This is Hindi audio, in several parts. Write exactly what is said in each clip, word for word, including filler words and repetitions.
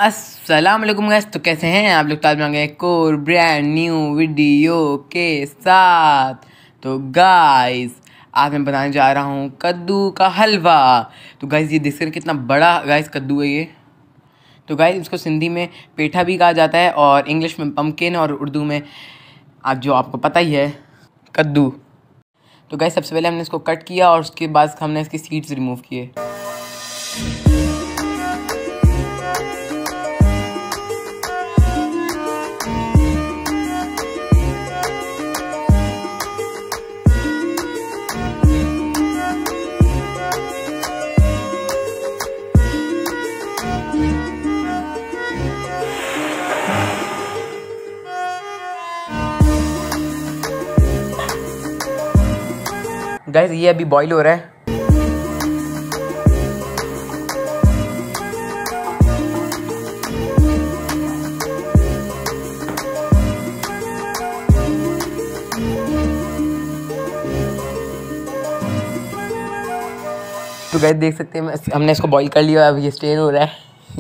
अस्सलाम वालेकुम गाइस। तो कैसे हैं आप लोग? ताज में एक और ब्रांड न्यू वीडियो के साथ। तो गाइस आज मैं बनाने जा रहा हूँ कद्दू का हलवा। तो गाइस ये देख सकते कितना बड़ा गाइस कद्दू है ये। तो गाइस इसको सिंधी में पेठा भी कहा जाता है और इंग्लिश में पम्पकिन और उर्दू में आज जो आपको पता ही है कद्दू। तो गाइस सबसे पहले हमने इसको कट किया और उसके बाद हमने इसकी सीड्स रिमूव किए। गाइस ये अभी बॉईल हो रहा है। तो गाइस देख सकते हैं हमने इसको बॉईल कर लिया, अब ये स्टेन हो रहा है।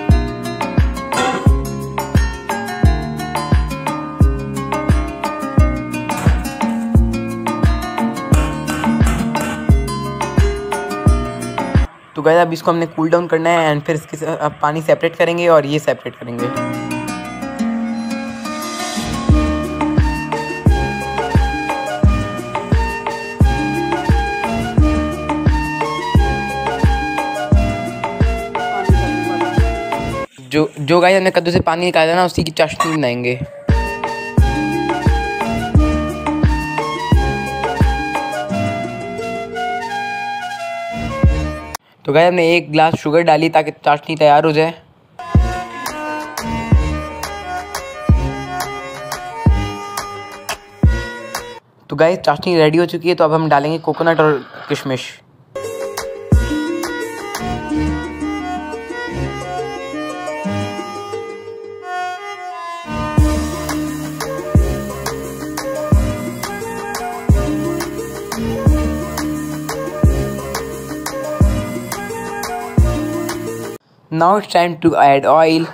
तो गाइस अब इसको हमने कूल डाउन करना है एंड फिर इसके अब पानी सेपरेट करेंगे और ये सेपरेट करेंगे। जो जो गाइस हमने कद्दू से पानी निकाला ना उसी की चाशनी बनाएंगे। तो गाइस हमने एक ग्लास शुगर डाली ताकि चाशनी तैयार हो जाए। तो गाइस चाशनी रेडी हो चुकी है। तो अब हम डालेंगे कोकोनट और किशमिश। Now it's time to add oil.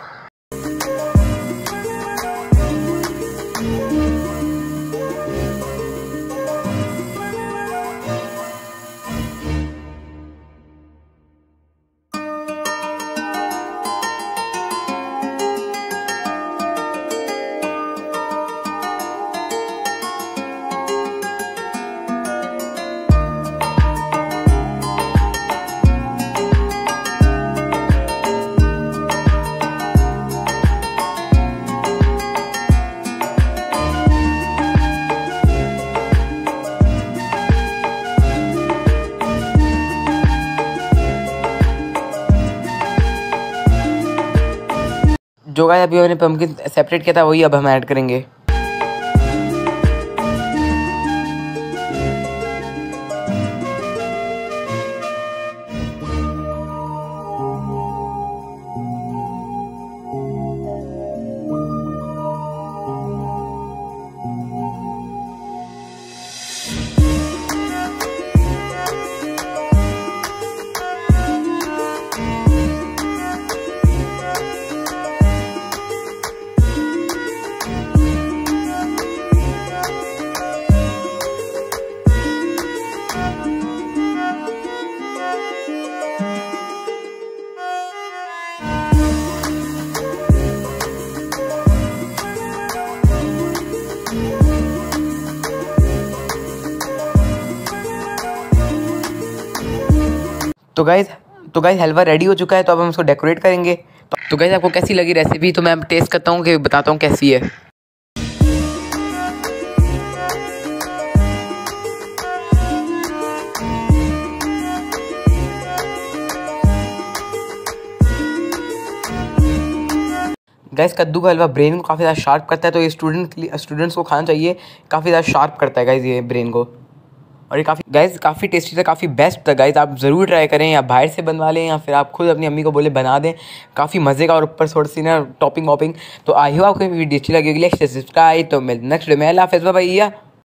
जो गाइस अभी हमने पम्पकिन सेपरेट किया था वही अब हम ऐड करेंगे। तो गाइस तो गाइस हलवा रेडी हो चुका है। तो अब हम इसको डेकोरेट करेंगे। तो, तो गाइस आपको कैसी लगी रेसिपी? तो मैं अब टेस्ट करता हूँ कि बताता हूँ कैसी है। गाइस कद्दू का हलवा ब्रेन को काफ़ी ज़्यादा शार्प करता है। तो ये स्टूडेंट स्टूडेंट्स को खाना चाहिए, काफ़ी ज़्यादा शार्प करता है गाइस ये ब्रेन को। और ये काफ़ी गाइस काफ़ी टेस्टी था, काफ़ी बेस्ट था गाइस। आप ज़रूर ट्राई करें, या बाहर से बनवा लें या फिर आप खुद अपनी अम्मी को बोले बना दें। काफ़ी मज़े का और ऊपर थोड़ी सी ना टॉपिंग वॉपिंग। तो आई हो आपको वीडियो अच्छी लगी होगी, सब्सक्राइब। तो मिलते नेक्स्ट वीडियो में। अल्लाह हाफ़िज़ भैया।